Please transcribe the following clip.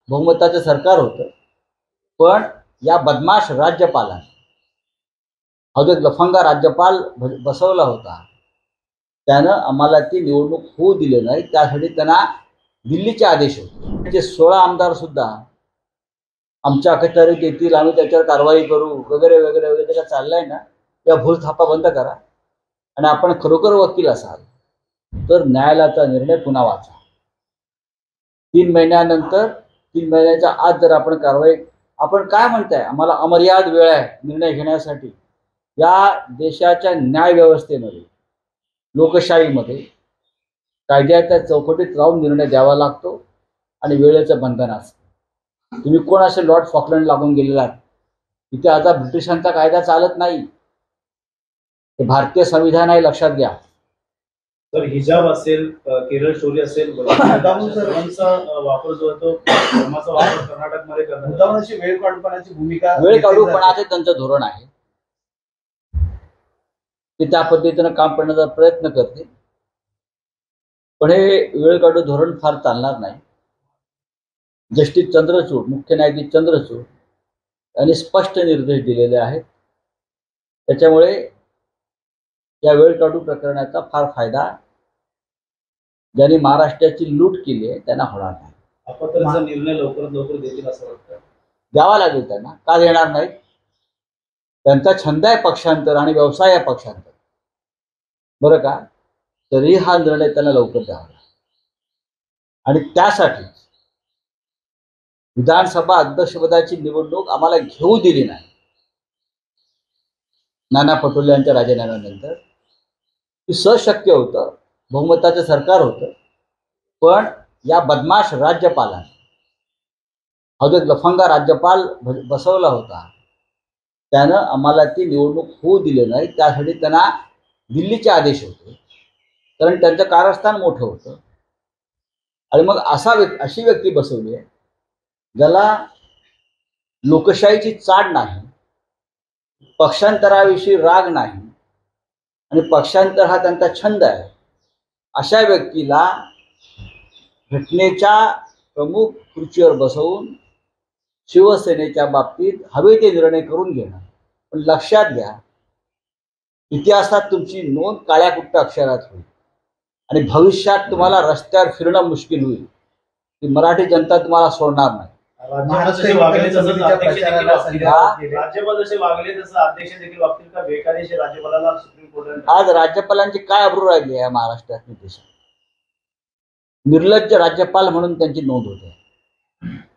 बहुमताचं सरकार होतं, पण या बदमाश राज्यपालाने हा जो लफंगा राज्यपाल बसवला होता त्यानं आम्हाला ती निवडणूक होऊ दिली नाही. त्यासाठी त्यांना दिल्लीचे आदेश होते. त्याचे 16 आमदार सुद्धा आमच्या अखत्यारीत येतील, आम्ही त्याच्यावर कारवाई करू वगैरे वगैरे वगैरे काय चाललंय ना, त्या भूलथापा बंद करा आणि आपण खरोखर वकील असाल तर न्यायालयाचा निर्णय पुन्हा वाचा. 3 महिन्यानंतर 3 महिन्याच्या आत जर आपण कारवाई, आपण काय म्हणताय आम्हाला अमर्याद वेळ आहे निर्णय घेण्यासाठी. या देशाच्या न्याय व्यवस्थेमध्ये, लोकशाहीमध्ये कायद्याच्या चौकटीत राहून निर्णय द्यावा लागतो आणि वेळेचं बंधन असतं. तुम्ही कोण असे लॉर्ड फॉकलंड लागून गेलेला आहात? इथे आता ब्रिटिशांचा कायदा चालत नाही, हे भारतीय संविधान आहे, लक्षात घ्या. तर हिजाब असेल, केरळ शौर्य असेल, सर्वांचा वापर जो आहे तो धर्माचा वापर कर्नाटकमध्ये करण्यात, वेळ काढूपणाची भूमिका, वेळ काढूपणाचे त्यांचं धोरण आहे. ते त्या पद्धतीनं काम करण्याचा प्रयत्न करते, पण हे वेळ काढू धोरण फार चालणार नाही. जस्टिस चंद्रचूड, मुख्य न्यायाधीश चंद्रचूड यांनी स्पष्ट निर्देश दिलेले आहेत. त्याच्यामुळे या वेळ काढू प्रकरणाचा फार फायदा ज्यांनी महाराष्ट्राची लूट केली आहे त्यांना होणार नाही. आपण त्याचा निर्णय लवकरात लवकर देतील असं वाटतं? द्यावा लागेल त्यांना, का देणार नाही? त्यांचा छंद आहे पक्षांतर आणि व्यवसाय आहे पक्षांतर, बरं का? तरी हा निर्णय त्यांना लवकर द्यावा लागेल. आणि त्यासाठी विधानसभा अध्यक्षपदाची निवडणूक आम्हाला घेऊ दिली नाही नाना पटोले यांच्या राजीनाम्यानंतर. ती सशक्य होतं, बहुमताचं सरकार होतं, पण या बदमाश राज्यपालाने हा जो लफंगा राज्यपाल बसवला होता त्यानं आम्हाला ती निवडणूक होऊ दिली नाही. त्यासाठी त्यांना दिल्लीचे आदेश होते, कारण त्यांचं कारस्थान मोठं होतं. आणि मग अशी व्यक्ती बसवली आहे ज्याला लोकशाहीची चाड नाही, पक्षांतराविषयी राग नाही आणि पक्षांतर हा त्यांचा छंद आहे. अशा व्यक्तीला घटनेच्या प्रमुख खुर्चीवर बसवून शिवसेनेच्या बाबतीत हवे ते निर्णय करून घेणं. पण लक्षात घ्या, इतिहासात तुमची नोंद काळ्या कुट्ट अक्षरात होईल आणि भविष्यात तुम्हाला रस्त्यावर फिरणं मुश्किल होईल. ती मराठी जनता तुम्हाला सोडणार नाही. राज्यपाल जसे वागले तसं अध्यक्ष देखील वागतील का? बेकायदेशीर राज्यपालाला सुप्रीम कोर्टाने आज राज्यपालांची काय अब्रू राहिली आहे महाराष्ट्रात? देशात निर्लज्ज राज्यपाल म्हणून त्यांची नोंद होते.